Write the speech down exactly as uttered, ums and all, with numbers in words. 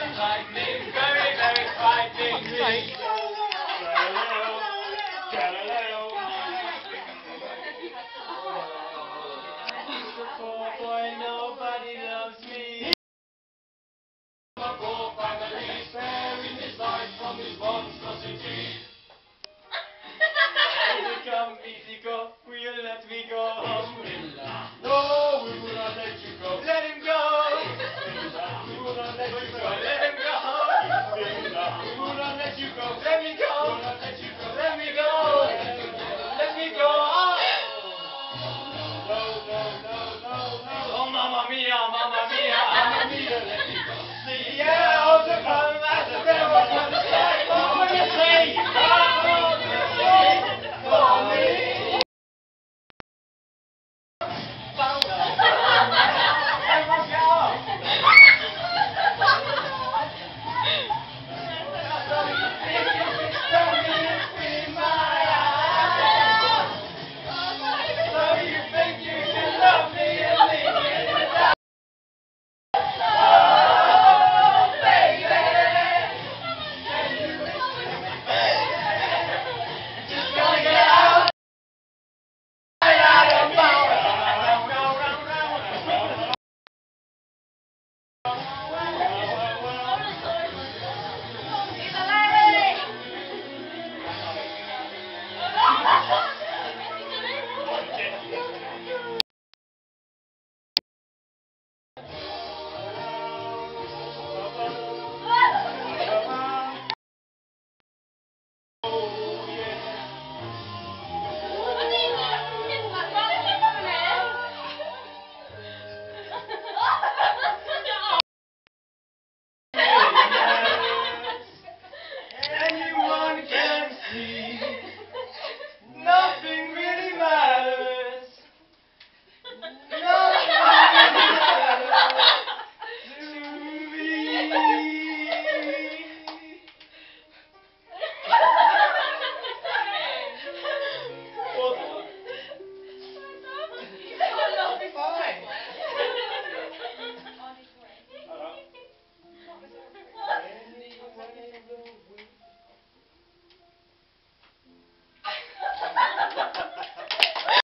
Lightning, very, very frightening me. Mister Poor Boy, nobody loves me. A poor family sparing his life from his monstrosity. Easy come, easy go, will you let me go? No, we will not let you go. Let him go. We will not let you go. Let him go. We will not let you go. Let me go. We will not let you go. Let me go. Let me go. No, no, no, no, no. Oh, mamma mia, mamma mia, mamma mia, let me go. The elves are coming as the devil's gonna say. What would you say? What would you say for me? Anyone can see.